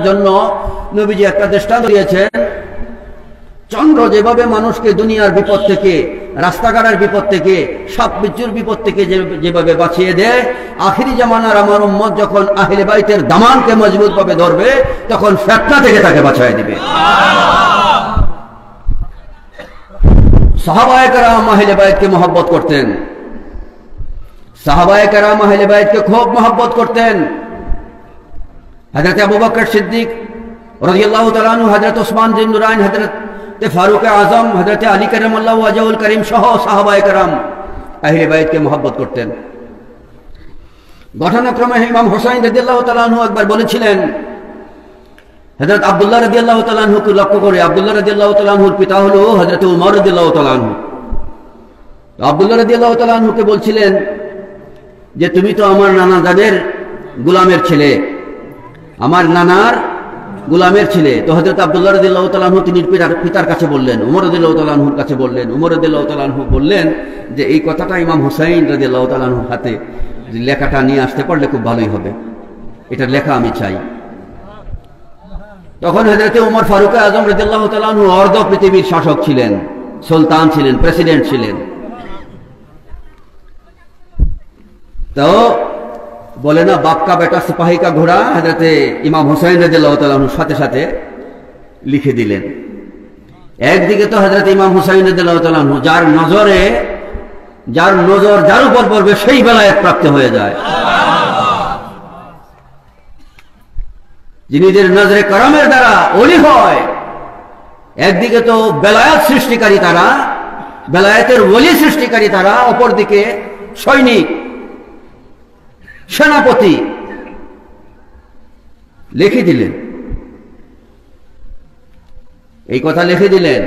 জন্য নবীজি একটা দৃষ্টান্ত দিয়েছেন। চন্দ্র যেভাবে মানুষকে দুনিয়ার বিপদ থেকে, রাস্তাঘাটের বিপদ থেকে, সাপ বিচ্ছুর বিপদ থেকে যেভাবে বাঁচিয়ে দেয়, আখিরি জামানার আমার উম্মত যখন আহলে বাইতের দামানকে মজবুত ভাবে ধরবে তখন ফিতনা থেকে তাকে বাঁচিয়ে দিবে। সাহাবায়ে কেরাম আহলে বাইতকে মহব্বত করতেন। সাহাবায়ে কেরাম আহলে বাইতকে খুব মহব্বত করতেন। হযরত আবু বকর সিদ্দিক রাদিয়াল্লাহু তাআলা আনহু, হযরত ওসমান বিন নুরাইন, হযরত ফারুক আজম, হযরত আলী কারামাল্লাহু ওয়াজহুল করিম সহ সাহাবায়ে কেরাম আহলে বাইতকে মহব্বত করতেন। ঘটনাক্রমে ইমাম হুসাইন রাদিয়াল্লাহু তাআলা আনহু একবার বলেছিলেন হযরত আব্দুল্লাহ রাদিয়াল্লাহু তাআলা আনহুকে লক্ষ্য করে, আব্দুল্লাহ রাদিয়াল্লাহু তাআলা আনহুর পিতা হলো হযরত উমর রাদিয়াল্লাহু তাআলা আনহু। আব্দুল্লাহ রাদিয়াল্লাহু তাআলা আনহুকে বলছিলেন যে তুমি তো আমার নানা জানের গোলামের ছেলে, আমার নানার গোলামের ছেলে। তো হযরত আব্দুল্লাহ রাদিয়াল্লাহু তাআলা আনহু তিনি পিতার কাছে বললেন, উমর রাদিয়াল্লাহু তাআলা আনহুর কাছে বললেন। উমর রাদিয়াল্লাহু তাআলা আনহু বললেন যে এই কথাটা ইমাম হুসাইন রাদিয়াল্লাহু তাআলা আনহুর হাতে লেখাটা নিয়ে আসতে পারলে খুব ভালোই হবে, এটা লেখা আমি চাই। তখন হযরত উমর ফারুক আজম রাদিয়াল্লাহু তাআলা আনহু অর্ধ পৃথিবীর শাসক ছিলেন, সুলতান ছিলেন, প্রেসিডেন্ট ছিলেন। তো বলে না বাপ কা বেটা সিপাহী কা ঘোড়া, হযরতে ইমাম হুসাইন রাদিয়াল্লাহু তাআলা আনহু সাথে সাথে লিখে দিলেন। একদিকে তো হযরত ইমাম হুসাইন রাদিয়াল্লাহু তাআলা আনহু যার নজর যার উপর পড়বে সেই বেলায়েত প্রাপ্ত হয়ে যায়, যিনিদের নজরে করমের দ্বারা ওলি হয়। একদিকে তো বেলায়েত সৃষ্টিকারী তারা, বেলায়েতের ওলি সৃষ্টিকারী তারা, অপরদিকে সৈনিক, সেনাপতি। লিখে দিলেন, এই কথা লিখে দিলেন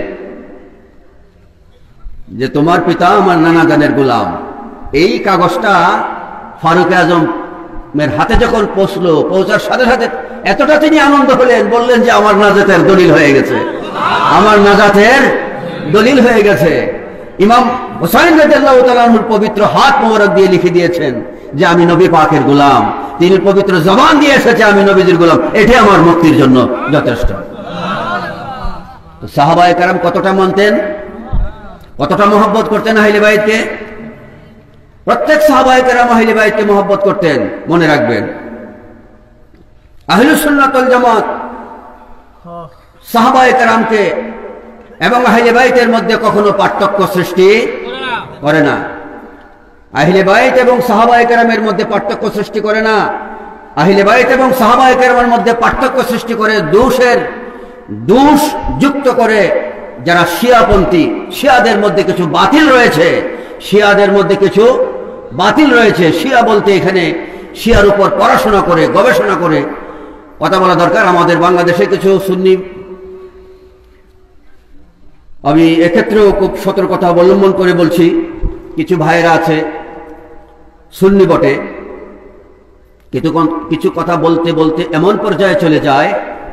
যে তোমার পিতা আমার নানা জানের গোলাম। এই কাগজটা ফারুক আজমের হাতে যখন পৌঁছার সাথে সাথে এতটা তিনি আনন্দ হলেন, বললেন যে আমার নাজাতের দলিল হয়ে গেছে, আমার নাজাতের দলিল হয়ে গেছে। ইমাম হুসাইন রাদিয়াল্লাহু তাআলা আনহুর পবিত্র হাত মোবারক দিয়ে লিখে দিয়েছেন যে আমি নবী পাকের গোলাম, তিনি পবিত্র জবান দিয়ে এসেছে আমি নবীজির গোলাম, এটি আমার মুক্তির জন্য যথেষ্ট। তো সাহাবায়ে কেরাম কতটা মানতেন, কতটা মহব্বত করতেন আহলে বাইতকে। প্রত্যেক সাহাবায়ে কেরাম আহলে বাইতকে মহব্বত করতেন। মনে রাখবেন, আহলুস সুন্নাত ওয়াল জামাত সাহাবায়ে কেরামকে এবং আহলে বাইতের মধ্যে কখনো পার্থক্য সৃষ্টি করে না। আহলে বাইত এবং সাহাবায়ে কেরামের মধ্যে পার্থক্য সৃষ্টি করে না। আহলে বাইত এবং সাহাবায়ে কেরামের মধ্যে পার্থক্য সৃষ্টি করে দোষ যুক্ত করে যারা শিয়াপন্থী, শিয়াদের মধ্যে কিছু বাতিল রয়েছে, শিয়াদের মধ্যে কিছু বাতিল রয়েছে। শিয়া বলতে এখানে শিয়ার উপর পড়াশোনা করে, গবেষণা করে কথা বলা দরকার। আমাদের বাংলাদেশে কিছু সুন্নি, আমি এক্ষেত্রেও খুব সতর্কতা অবলম্বন করে বলছি, কিছু ভাইয়েরা আছে সুন্নি বটে, কিছু কথা বলতে বলতে এমন পর্যায়ে চলে যায়,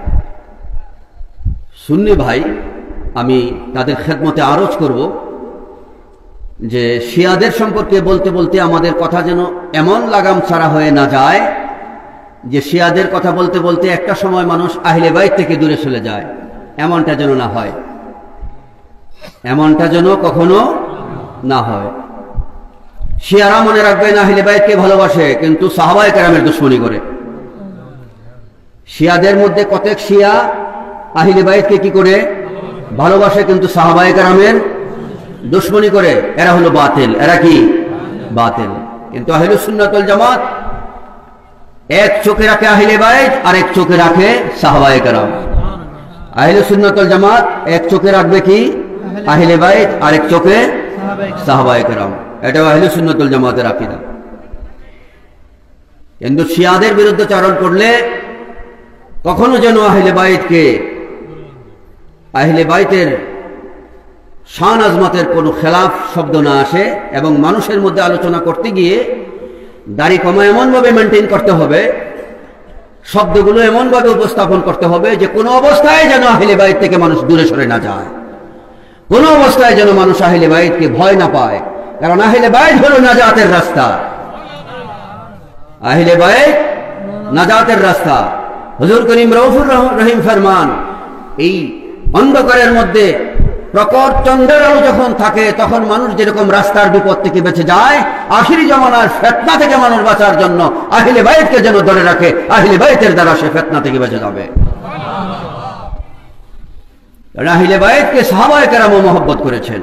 সুন্নি ভাই আমি তাদের খেদমতে আরজ করব যে শিয়াদের সম্পর্কে বলতে বলতে আমাদের কথা যেন এমন লাগাম ছাড়া হয়ে না যায় যে শিয়াদের কথা বলতে বলতে একটা সময় মানুষ আহলে বাইত থেকে দূরে চলে যায়। এমনটা যেন না হয়, এমনটা যেন কখনো না হয়। শিয়ারা মনে রাখবেন আহলে বাইতকে ভালোবাসে কিন্তু সাহাবায়ে কেরামের দুশমনি করে। শিয়াদের মধ্যে কতক শিয়া আহলে বাইতকে কি করে ভালোবাসে কিন্তু সাহাবায়ে কেরামের দুশমনি করে। এরা হলো বাতিল, এরা কি বাতিল। কিন্তু আহলুস সুন্নাত ওয়াল জামাত এক চোখে রাখে আহলে বাইত আর এক চোখে রাখে সাহাবায়ে কেরাম। আহলুস সুন্নাত ওয়াল জামাত এক চোখে রাখবে কি আহলে বাইত আর এক চোখে সাহাবায়ে কেরাম। এটা আহলুস সুন্নাত ওয়াল জামাতের আকীদা। কিন্তু শিয়াদের বিরুদ্ধে চারণ করলে কখনো যেন আহলে বাইতকে, আহলে বাইতের শান আজমতের কোনো খেলাফ শব্দ না আসে। এবং মানুষের মধ্যে আলোচনা করতে গিয়ে দাড়ি কমা এমনভাবে মেনটেন করতে হবে, শব্দগুলো এমনভাবে উপস্থাপন করতে হবে যে কোনো অবস্থায় যেন আহলে বাইত থেকে মানুষ দূরে সরে না যায়, কোনো অবস্থায় যেন মানুষ আহলে বাইতকে ভয় না পায়। কারণ আহলে বাইত হলো নাজাতের রাস্তা, আহলে বাইত নাজাতের রাস্তা। হুজুর করিম রউফুর রহিম ফরমান, এই অন্ধকারের মধ্যে প্রখর চন্দ্রের আলো যখন থাকে তখন মানুষ যেরকম রাস্তার বিপদ থেকে বেঁচে যায়, আখিরি জামানার ফিতনা থেকে মানুষ বাঁচার জন্য আহলে বাইতকে যেন ধরে রাখে, আহলে বাইতের দ্বারা সে ফিতনা থেকে বেঁচে যাবে। আহলে বাইতকে সাহাবায়ে কেরামও মহব্বত করেছেন।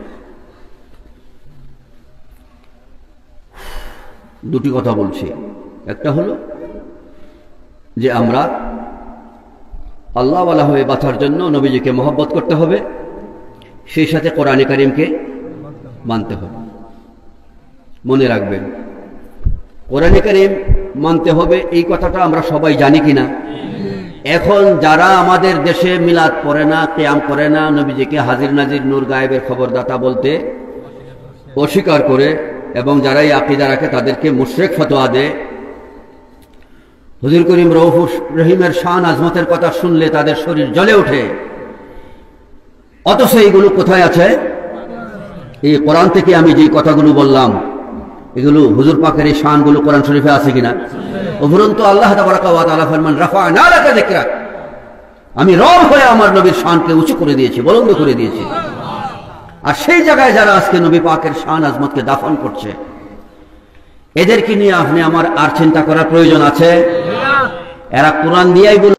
দুটি কথা বলছি, একটা হলো যে আমরা আল্লাহওয়ালা হয়ে বাঁচার জন্য নবীজিকে মহব্বত করতে হবে, সেই সাথে কোরআনে কারিমকে মানতে হবে। মনে রাখবেন, কোরআনে কারিম মানতে হবে এই কথাটা আমরা সবাই জানি কিনা? এখন যারা আমাদের দেশে মিলাদ পড়ে না, কিয়াম করে না, নবীজিকে হাজির নাজির নূর গায়েবের খবরদাতা বলতে অস্বীকার করে এবং যারা এই আকীদা রাখে তাদেরকে মুশরিক ফতোয়া দেয়, হুজুর করিম রউফুর রহিমের শান আজমতের কথা শুনলে তাদের শরীর জ্বলে ওঠে, অথচ এইগুলো কোথায় আছে? এই কোরআন থেকে আমি যে কথাগুলো বললাম এগুলো হুজুর পাকের এই শানগুলো কোরআন শরীফে আছে কিনা? উপরন্তু আল্লাহ তাবারাকা ওয়া তাআলা ফরমান, রাফা'না লাকা যিকরাক, আমি রব হয়ে আমার নবীর শানকে উঁচু করে দিয়েছি, বুলন্দ করে দিয়েছি। আর সেই জায়গায় যারা আজকে নবী পাকের শান আজমতকে দাফন করছে, এদেরকে নিয়ে আপনি আমার আর চিন্তা করার প্রয়োজন আছে? এরা কোরআন দিয়েই